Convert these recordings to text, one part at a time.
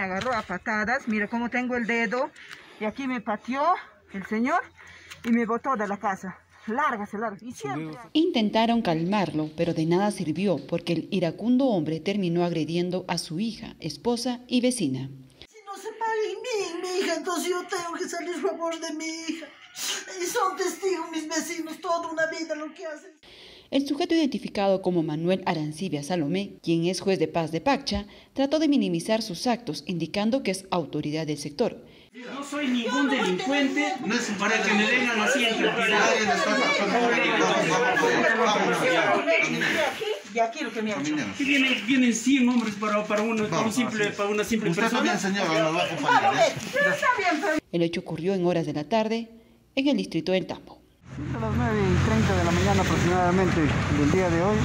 me agarró a patadas, mira cómo tengo el dedo, y aquí me pateó el señor y me botó de la casa. Lárgase, lárgase. Y siempre... Intentaron calmarlo, pero de nada sirvió porque el iracundo hombre terminó agrediendo a su hija, esposa y vecina. Si no se paga mi hija, entonces yo tengo que salir a favor de mi hija. Y son testigos mis vecinos toda una vida lo que hacen. El sujeto identificado como Manuel Arancibia Salomé, quien es juez de paz de Paccha, trató de minimizar sus actos, indicando que es autoridad del sector. No soy ningún delincuente para que me vengan así en cantidad. Y aquí lo que me ha hecho. Aquí vienen 100 hombres para una simple persona. El hecho ocurrió en horas de la tarde en el distrito del Tambo. A las 9:30 de la mañana aproximadamente del día de hoy,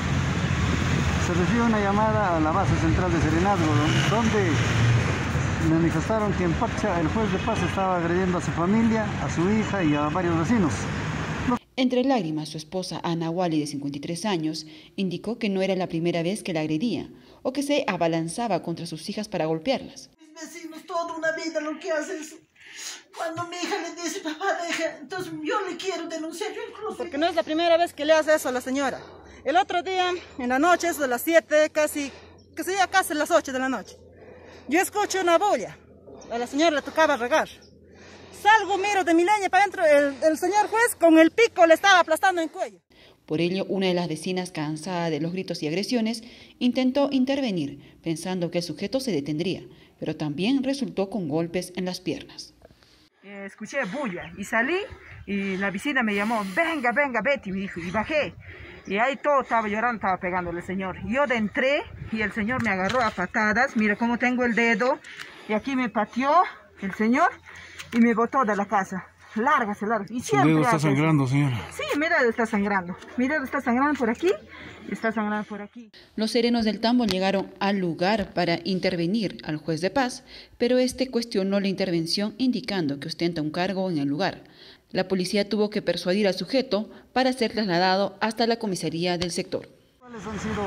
se recibe una llamada a la base central de Serenazgo, donde manifestaron que en Paccha el juez de paz estaba agrediendo a su familia, a su hija y a varios vecinos. Entre lágrimas, su esposa Ana Wally, de 53 años, indicó que no era la primera vez que la agredía o que se abalanzaba contra sus hijas para golpearlas. Mis vecinos toda una vida lo que hacen es... Cuando mi hija le dice, papá, deja, entonces yo le quiero denunciar, yo incluso... Porque no es la primera vez que le hace eso a la señora. El otro día, en la noche, es de las 7, casi las 8 de la noche. Yo escucho una bulla. A la señora le tocaba regar. Salgo, miro de mi leña para adentro, el señor juez con el pico le estaba aplastando en el cuello. Por ello, una de las vecinas, cansada de los gritos y agresiones, intentó intervenir, pensando que el sujeto se detendría, pero también resultó con golpes en las piernas. Escuché bulla y salí y la vecina me llamó, venga, venga, Betty, me dijo, y bajé. Y ahí todo estaba llorando, estaba pegándole al señor. Yo entré y el señor me agarró a patadas, mira cómo tengo el dedo, y aquí me pateó el señor y me botó de la casa. Lárgase, lárgase. Y siempre... ¿Su dedo está sangrando, señora? Sí, mi dedo está sangrando. Mi dedo está sangrando por aquí y está sangrando por aquí. Los serenos del Tambo llegaron al lugar para intervenir al juez de paz, pero este cuestionó la intervención indicando que ostenta un cargo en el lugar. La policía tuvo que persuadir al sujeto para ser trasladado hasta la comisaría del sector. ¿Cuáles han sido?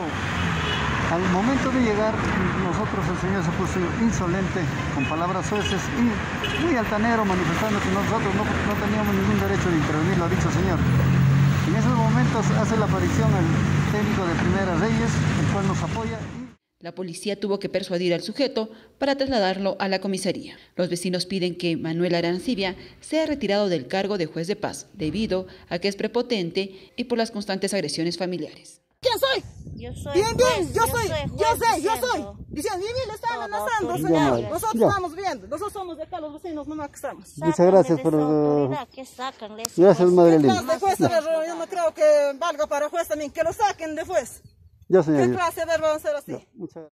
Al momento de llegar, nosotros el señor se puso insolente, con palabras soeces y muy altanero, manifestando que nosotros no teníamos ningún derecho de intervenir, lo ha dicho el señor. En esos momentos hace la aparición el técnico de Primera Reyes, el cual nos apoya. La policía tuvo que persuadir al sujeto para trasladarlo a la comisaría. Los vecinos piden que Manuel Arancibia sea retirado del cargo de juez de paz, debido a que es prepotente y por las constantes agresiones familiares. ¿Quién soy? Yo soy bien, juez, yo soy. Diciendo, bien, le están amenazando, señor. Nosotros estamos viendo, nosotros somos de acá, los vecinos, mamá, que estamos. Muchas gracias por... Gracias, Madre Linda. ¿Qué clase de juez? Yo no creo que valga para juez también, que lo saquen de juez. Ya, señor. ¿Qué clase de ver vamos a hacer así? Muchas gracias.